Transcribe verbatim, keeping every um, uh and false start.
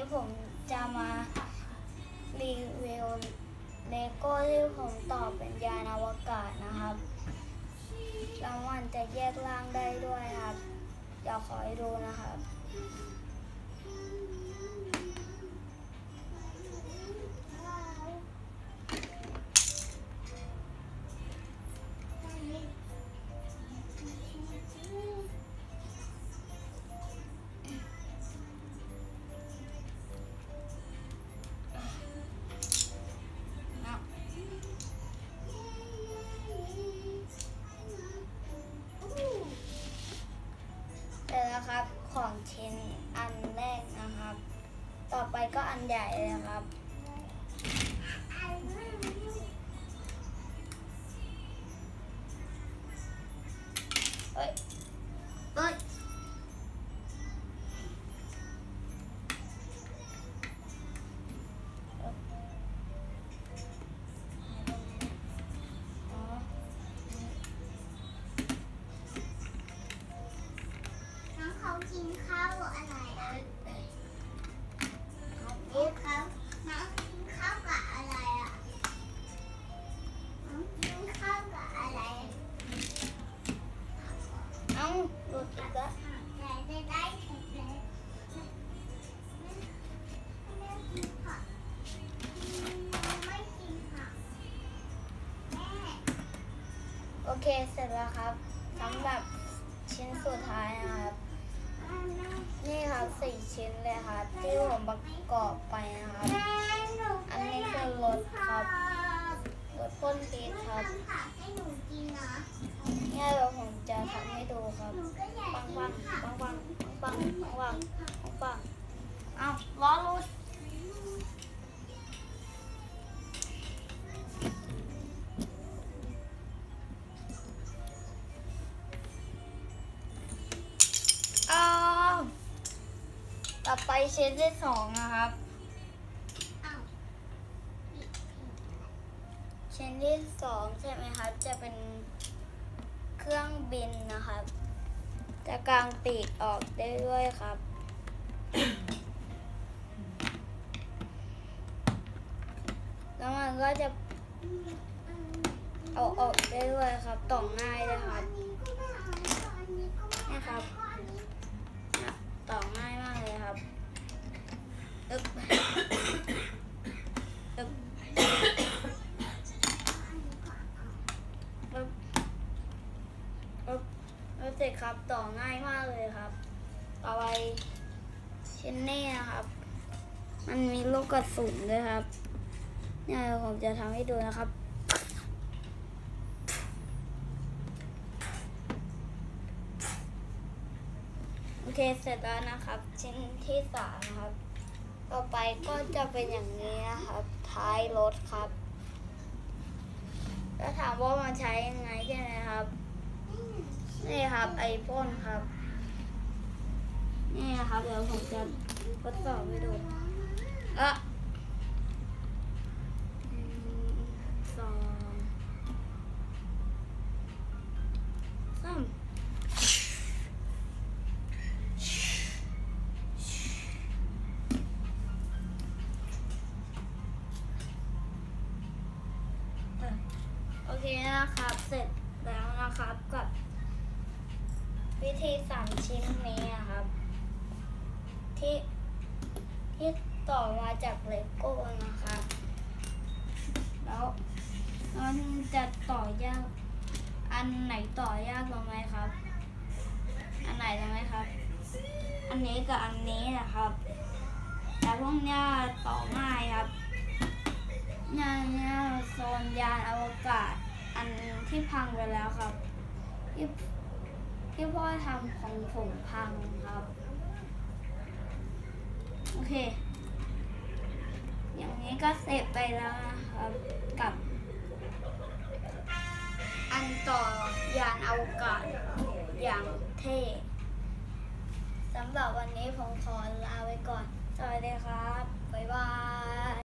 ผมจะมารีวิวเลโก้ที่ผมต่อเป็นยานอวกาศนะครับแล้วมันจะแยกร่างได้ด้วยครับเดี๋ยวขอให้ดูนะครับเสร็จแล้วครับของชิ้นอันแรกนะครับต่อไปก็อันใหญ่เลยครับเฮ้ยเฮ้ยกินข้าวอะไรอ่ะนี่ครับน้องกินข้าวกับอะไรอ่ะน้องกินข้าวกับอะไรเอ้าหลุดอีกแล้วแต่ได้ได้แข็งแรงไม่กินผักไม่กินผักแม่โอเคเสร็จแล้วครับสำหรับชิ้นสุดท้ายนะครับนี่ครับสี่ชิ้นเลยครับที่ผมประกอบไปนะครับอันนี้คือรถครับรถพ่นพิษครับเนี่ยเดี๋ยวผมจะทำให้ดูครับปังปังปังปังปังปังปังปังปังอ้าวล้อรุดต่อไปชิ้นที่สองนะครับชิ้นที่สองใช่ไหมครับจะเป็นเครื่องบินนะครับจะกางปีกออกได้ด้วยครับแล้วมันก็จะเอาออกได้ด้วยครับต่อง่ายเลยครับนี่ครับต่อง่ายมากเลยครับอึ๊บอึ๊บอึ๊บอึ๊บแล้วเสร็จครับต่อง่ายมากเลยครับต่อไปชิ้นนี้นะครับมันมีลูกกระสุนด้วยครับเนี่ยผมจะทำให้ดูนะครับโอเคเสร็จแล้วนะครับชิ้นที่สามนะครับต่อไปก็จะเป็นอย่างนี้นะครับท้ายรถครับแล้วถามว่ามันใช้ยังไงใช่ไหมครับนี่ครับไอพ่นครับนี่ครับเดี๋ยวผมจะทดสอบให้ดูอ่ะสองสามโอเคนะครับเสร็จแล้วนะครับกับวิธีสามชิ้นนี้ครับที่ที่ต่อมาจากเลโก้นะครับแล้วมันจะต่อยากอันไหนต่อยากรู้ไหมครับอันไหนรู้ไหมครับอันนี้กับอันนี้นะครับแต่พวกนี้ต่อง่ายครับเนี่ยเนี่ยโซนยานอวกาศอันที่พังไปแล้วครับที่ที่พ่อทำของผมพังครับโอเคอย่างนี้ก็เสร็จไปแล้วนะครับกับอันต่อยานอวกาศอย่างเท่สำหรับวันนี้ผมขอลาไปก่อนสวัสดีครับบ๊ายบาย